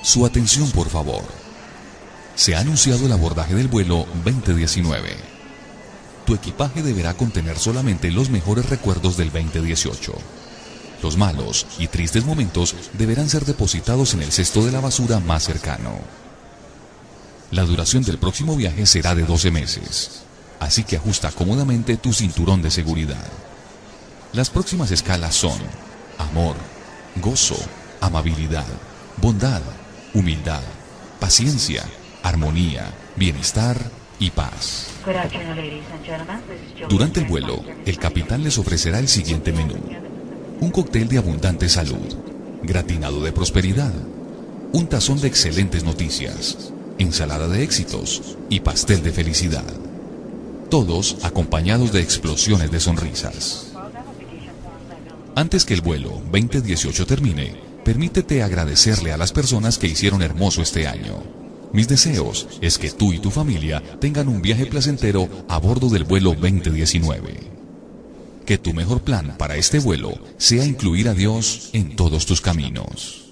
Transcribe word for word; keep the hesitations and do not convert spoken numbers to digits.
Su atención, por favor. Se ha anunciado el abordaje del vuelo veinte diecinueve. Tu equipaje deberá contener solamente los mejores recuerdos del veinte dieciocho. Los malos y tristes momentos deberán ser depositados en el cesto de la basura más cercano. La duración del próximo viaje será de doce meses, así que ajusta cómodamente tu cinturón de seguridad. Las próximas escalas son amor, gozo, amabilidad, bondad, humildad, paciencia, armonía, bienestar y paz. Durante el vuelo, el capitán les ofrecerá el siguiente menú: un cóctel de abundante salud, gratinado de prosperidad, un tazón de excelentes noticias, ensalada de éxitos y pastel de felicidad. Todos acompañados de explosiones de sonrisas. Antes que el vuelo veinte dieciocho termine, permítete agradecerle a las personas que hicieron hermoso este año. Mis deseos es que tú y tu familia tengan un viaje placentero a bordo del vuelo veinte diecinueve. Que tu mejor plan para este vuelo sea incluir a Dios en todos tus caminos.